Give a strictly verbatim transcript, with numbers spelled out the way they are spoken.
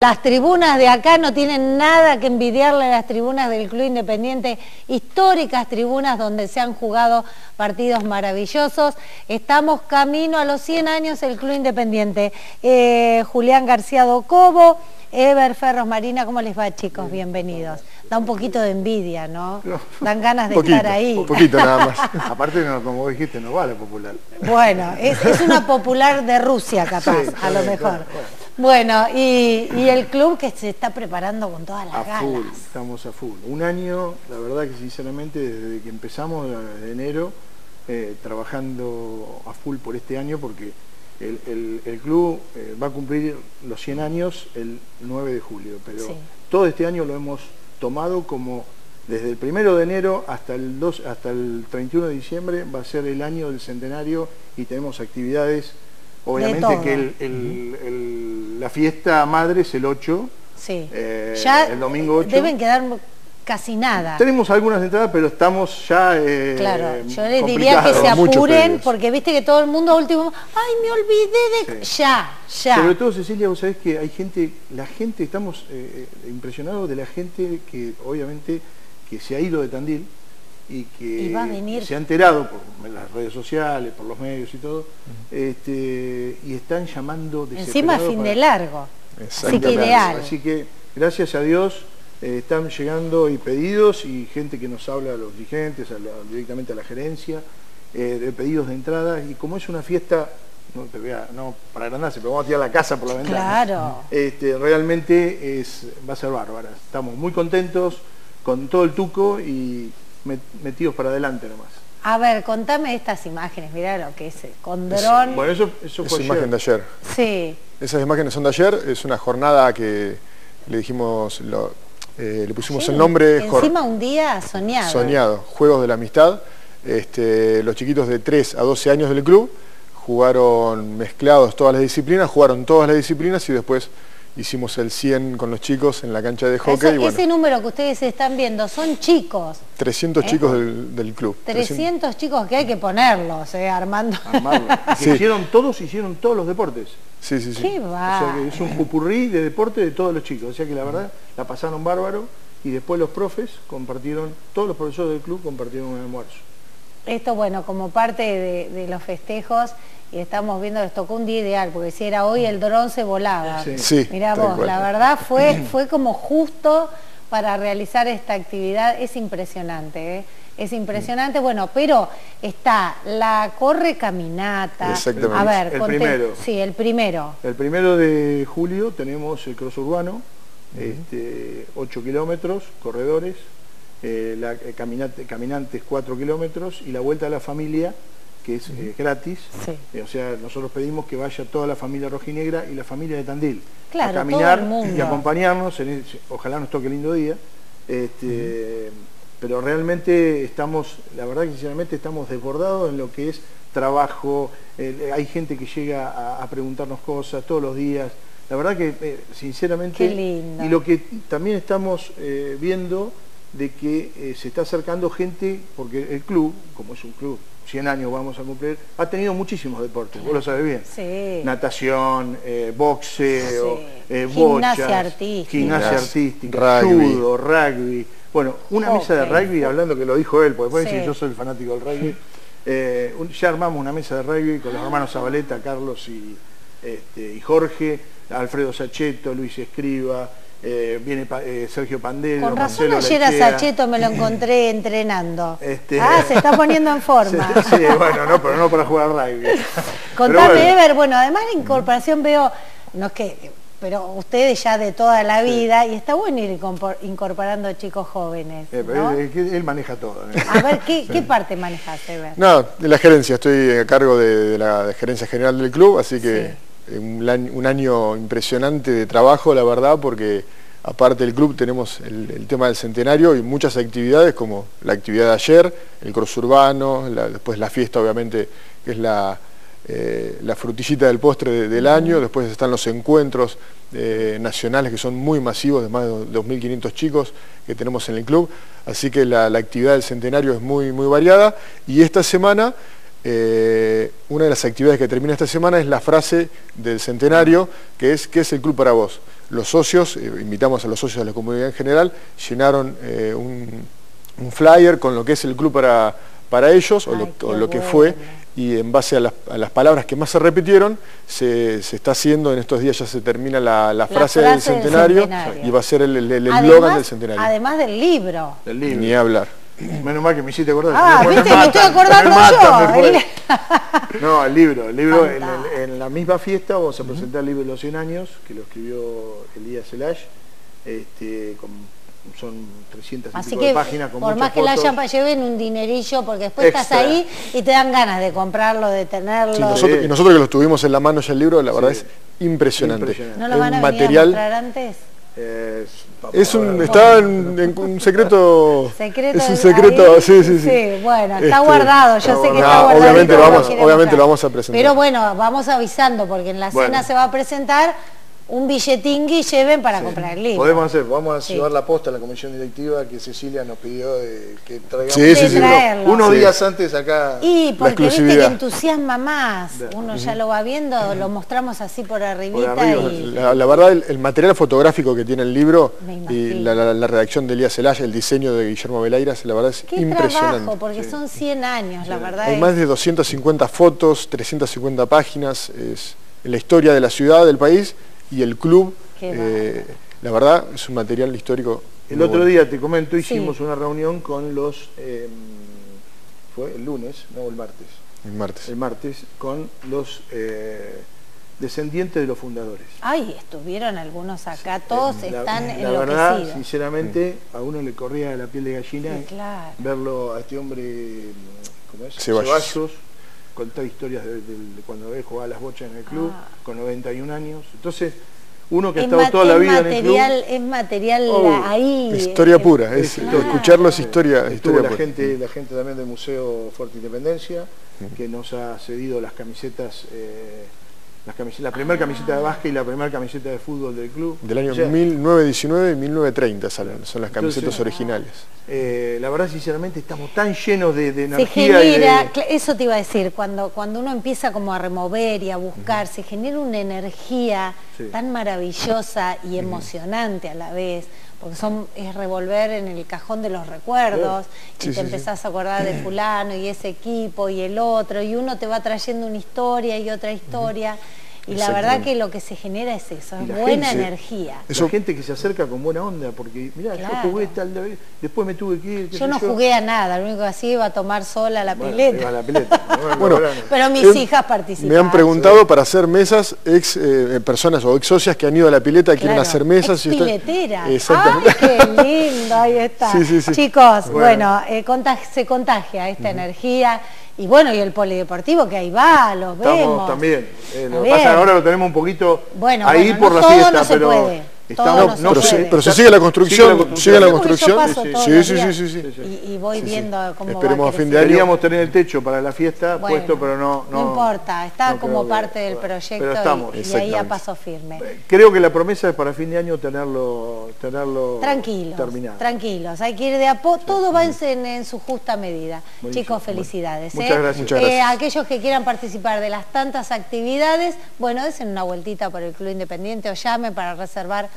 Las tribunas de acá no tienen nada que envidiarle a las tribunas del Club Independiente, históricas tribunas donde se han jugado partidos maravillosos. Estamos camino a los cien años del Club Independiente. Eh, Julián García Docobo, Eber Ferros Marina, ¿cómo les va, chicos? Bienvenidos. Da un poquito de envidia, ¿no? Dan ganas de poquito, estar ahí. Un poquito nada más. Aparte, no, como vos dijiste, no va la popular. Bueno, es, es una popular de Rusia, capaz, Sí, a lo bien, mejor. claro, bueno. Bueno, y, y el club que se está preparando con todas las A ganas. full, estamos a full. Un año, la verdad que sinceramente, desde que empezamos, de enero, eh, trabajando a full por este año, porque el, el, el club eh, va a cumplir los cien años el nueve de julio, pero sí, todo este año lo hemos tomado como, desde el primero de enero hasta el, dos, hasta el treinta y uno de diciembre, va a ser el año del centenario y tenemos actividades. Obviamente que el, el, el, la fiesta madre es el ocho, sí. eh, ya el domingo ocho. Deben quedar casi nada. Tenemos algunas entradas, pero estamos ya eh, Claro, yo les diría que se apuren, porque viste que todo el mundo a último, ay, me olvidé de... Sí. Ya, ya. Sobre todo, Cecilia, vos sabés que hay gente, la gente, estamos eh, impresionados de la gente que obviamente que se ha ido de Tandil, y que y va a venir. Se ha enterado por las redes sociales, por los medios y todo, uh-huh. este, y están llamando encima fin para... de largo, así que ideal. Así que gracias a Dios eh, están llegando y pedidos y gente que nos habla a los dirigentes, a la, directamente a la gerencia, eh, de pedidos de entrada, y como es una fiesta, no te vea, no para agrandarse, pero vamos a tirar la casa por la ventana. Claro. Este, realmente es, va a ser bárbara. Estamos muy contentos con todo el tuco y metidos para adelante nomás. A ver, contame estas imágenes, mirá lo que es, con dron. Es, bueno, eso, eso fue Esa imagen de ayer. Sí. Esas imágenes son de ayer, es una jornada que le dijimos, lo, eh, le pusimos sí, el nombre... Encima un día soñado. Soñado, Juegos de la Amistad. Este, los chiquitos de tres a doce años del club jugaron mezclados todas las disciplinas, jugaron todas las disciplinas y después hicimos el cien con los chicos en la cancha de hockey. Ese, y bueno, ese número que ustedes están viendo son chicos. trescientos ¿eh? Chicos del, del club. trescientos, trescientos chicos que hay que ponerlos, eh, Armando. Sí. Hicieron todos, hicieron todos los deportes. Sí, sí, sí. ¿Qué va? O sea que es un pupurrí de deporte de todos los chicos. O sea que la verdad la pasaron bárbaro y después los profes compartieron, todos los profesores del club compartieron un almuerzo. Esto, bueno, como parte de, de los festejos, y estamos viendo, les tocó un día ideal, porque si era hoy el dron se volaba. Sí, sí, mirá vos, cual. La verdad fue, fue como justo para realizar esta actividad, es impresionante, ¿eh? Es impresionante, bueno, pero está la corre caminata. Exactamente. A ver, el conté, primero. Sí, el primero. El primero de julio tenemos el cross urbano, uh-huh. este, ocho kilómetros, corredores, eh, la, eh, caminante, caminantes cuatro kilómetros y la vuelta a la familia, que es eh, gratis, sí. eh, o sea, nosotros pedimos que vaya toda la familia rojinegra y la familia de Tandil claro, a caminar todo el mundo. Y acompañarnos, en el, ojalá nos toque lindo día, este, uh-huh. pero realmente estamos, la verdad que sinceramente estamos desbordados en lo que es trabajo, eh, hay gente que llega a, a preguntarnos cosas todos los días, la verdad que eh, sinceramente, qué lindo. Y lo que también estamos eh, viendo de que eh, se está acercando gente, porque el club, como es un club, cien años vamos a cumplir, ha tenido muchísimos deportes, vos lo sabés bien. Sí. Natación, eh, boxeo, sí. eh, gimnasia bochas, artística, gimnasia artística, rugby. judo, rugby. Bueno, una okay. mesa de rugby, hablando que lo dijo él, porque después sí. decir yo soy el fanático del rugby, eh, un, ya armamos una mesa de rugby con los hermanos Zabaleta, Carlos y, este, y Jorge, Alfredo Sachetto, Luis Escriba, Eh, viene eh, Sergio Pandelo. Con razón Marcelo ayer Lechea. a Sachetto me lo encontré entrenando. Este... Ah, se está poniendo en forma. Sí, sí, bueno, no, pero no para jugar rugby. Contame, bueno. Eber, bueno, además la incorporación veo, no es que, pero ustedes ya de toda la vida, sí. y está bueno ir incorporando chicos jóvenes, eh, ¿no? él, él, él maneja todo. ¿eh? A ver, ¿qué, ¿qué parte manejas, Eber? No, de la gerencia, estoy a cargo de, de la de gerencia general del club, así que... Sí. Un, un año impresionante de trabajo, la verdad, porque aparte del club tenemos el, el tema del centenario y muchas actividades como la actividad de ayer, el cross urbano, la, después la fiesta obviamente que es la, eh, la frutillita del postre de, del año, después están los encuentros eh, nacionales que son muy masivos, de más de dos mil quinientos chicos que tenemos en el club, así que la, la actividad del centenario es muy, muy variada y esta semana eh, una de las actividades que termina esta semana es la frase del centenario, que es ¿qué es el club para vos? Los socios, eh, invitamos a los socios de la comunidad en general, llenaron eh, un, un flyer con lo que es el club para, para ellos, Ay, o, lo, o lo que fue, y en base a las, a las palabras que más se repitieron, se, se está haciendo, en estos días ya se termina la, la, frase, la frase del, centenario, del centenario, y va a ser el eslogan del centenario. Además del libro. Del libro. Ni hablar. Menos mal que me hiciste acordar. Ah, viste, me, me estoy acordando me mata, yo. Me no, el libro. El libro en, el, en la misma fiesta vamos a presentar el libro de los cien años, que lo escribió Elías Elash, este, con, son trescientas y pico de páginas con por muchas más que fotos. la hayan lleven un dinerillo, porque después Extra. estás ahí y te dan ganas de comprarlo, de tenerlo. Sí, nosotros, y nosotros que los tuvimos en la mano ya el libro, la verdad sí. es impresionante. impresionante. ¿No lo van a venir material, a mostrar antes? Eh, es un, está en, en un secreto, secreto es un secreto, ahí, sí, sí, sí. Sí, bueno, está este, guardado, yo sé que no, está guardado. Obviamente, lo vamos, obviamente lo vamos a presentar. Pero bueno, vamos avisando, porque en la bueno. cena se va a presentar un billetín y lleven para sí. comprar el libro. Podemos hacer, vamos a sí. llevar la posta a la comisión directiva que Cecilia nos pidió de que traigamos sí, sí, sí. unos sí. días antes acá. Y porque viste que entusiasma más, uno uh-huh. ya lo va viendo, uh-huh. lo mostramos así por arribita. Por arriba, y... la, la verdad, el, el material fotográfico que tiene el libro y la, la, la redacción de Elías Celaya, el diseño de Guillermo Veleiras, la verdad es Qué impresionante. Trabajo, porque sí. son cien años, sí. la verdad. Hay es... más de doscientas cincuenta fotos, trescientas cincuenta páginas, es la historia de la ciudad, del país y el club. Eh, la verdad es un material histórico. El otro bueno. día, te comento, hicimos sí. una reunión con los, eh, fue el lunes, no el martes. El martes. El martes, con los eh, descendientes de los fundadores. Ay, estuvieron algunos acá, todos la, están la enloquecidos. La verdad, sinceramente, mm. a uno le corría la piel de gallina sí, claro. verlo a este hombre, ¿cómo es? Ceballos. Ceballos, contar historias de, de, de cuando él jugaba las bochas en el club, ah. con noventa y un años. Entonces, uno que ha estado toda la vida material, en el club. Es material oh, ahí. Historia pura, es, es, escucharlo es historia, historia la pura. Gente, la gente también del Museo Fuerte Independencia, uh-huh. que nos ha cedido las camisetas, eh, las camisetas la primera ah. camiseta de básquet y la primera camiseta de fútbol del club. Del año o sea, mil novecientos diecinueve y mil novecientos treinta salen, son las camisetas entonces, originales. Eh, la verdad, sinceramente, estamos tan llenos de, de energía. Se genera, y de... eso te iba a decir, cuando, cuando uno empieza como a remover y a buscar, uh-huh. se genera una energía sí. tan maravillosa y emocionante uh-huh. a la vez, porque son, es revolver en el cajón de los recuerdos, sí. y sí, te sí, empezás sí. a acordar de fulano y ese equipo y el otro, y uno te va trayendo una historia y otra historia. Uh-huh. Y la verdad que lo que se genera es eso, es buena gente, energía. Esa gente que se acerca con buena onda, porque mirá, claro. yo jugué tal vez, después me tuve que ir. Yo no yo. jugué a nada, lo único que hacía iba a tomar sola la bueno, pileta. A la pileta. bueno, pero mis eh, hijas participaban. Me han preguntado sí. para hacer mesas ex eh, personas o ex socias que han ido a la pileta, claro. quieren hacer mesas. Ex y piletera. Exactamente. Ay, qué lindo, ahí está. Sí, sí, sí. Chicos, bueno, bueno eh, contag se contagia esta uh-huh. energía. Y bueno, y el polideportivo que ahí va, los Estamos vemos. También. Eh, lo que pasa ahora lo tenemos un poquito bueno, ahí bueno, por no la fiesta, no pero puede. Estamos, no pero, se se, pero se sigue la construcción, sigue la construcción. Sí, sí, sí, sí, sí. Y, y voy sí, viendo sí. cómo Esperemos va a fin de año. Queríamos tener el techo para la fiesta bueno, puesto, pero no, no... No importa, está no como que, parte del proyecto pero estamos, y, y ahí a paso firme. Creo que la promesa es para fin de año tenerlo, tenerlo tranquilos, terminado. Tranquilos, hay que ir de a poco, todo va en, en su justa medida. Buenísimo. Chicos, felicidades. Bueno, muchas ¿eh? gracias. Muchas gracias. Eh, aquellos que quieran participar de las tantas actividades, bueno, desen una vueltita por el Club Independiente o llamen para reservar